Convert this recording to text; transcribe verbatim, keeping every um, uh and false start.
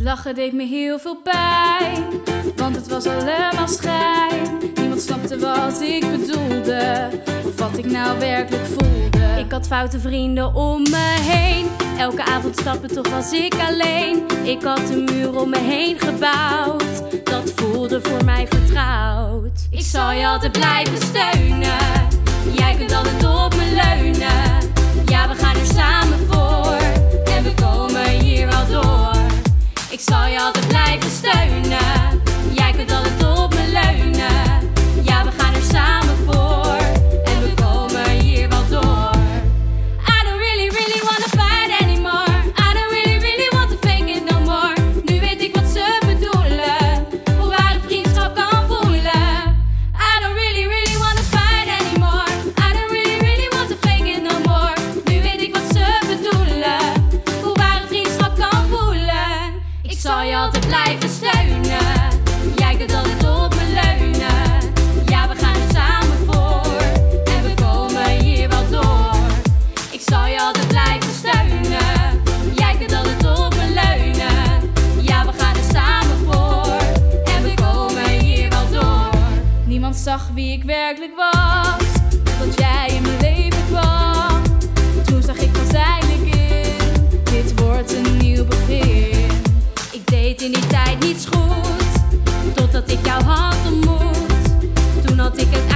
Lachen deed me heel veel pijn, want het was allemaal schijn. Niemand snapte wat ik bedoelde, of wat ik nou werkelijk voelde. Ik had foute vrienden om me heen, elke avond stappen, toch was ik alleen. Ik had een muur om me heen gebouwd, dat voelde voor mij vertrouwd. Ik zal je altijd blijven steunen, jij kunt altijd op me leunen. Ja, we gaan er samen voor, en we komen hier wel door. Ik zal je altijd blijven steunen, jij kunt altijd op me leunen. Ja, we gaan er samen voor, en we komen hier wel door. I don't really, really wanna fight anymore. I don't really, really want to fake it no more. Nu weet ik wat ze bedoelen, hoe ware vriendschap kan voelen. I don't really, really wanna fight anymore. I don't really, really want to fake it no more. Nu weet ik wat ze bedoelen, hoe ware vriendschap kan voelen. Ik zal je altijd blijven steunen, jij kunt altijd op me leunen. Ja, we gaan er samen voor, en we komen hier wel door. Ik zal je altijd blijven steunen, jij kunt altijd op me leunen. Ja, we gaan er samen voor, en we komen hier wel door. Niemand zag wie ik werkelijk was, totdat jij in mijn leven kwam. Toen zag ik pas eindelijk in, dit wordt een nieuw begin. Ik deed in die tijd niets goed, totdat ik jouw hand ontmoet. Toen had ik het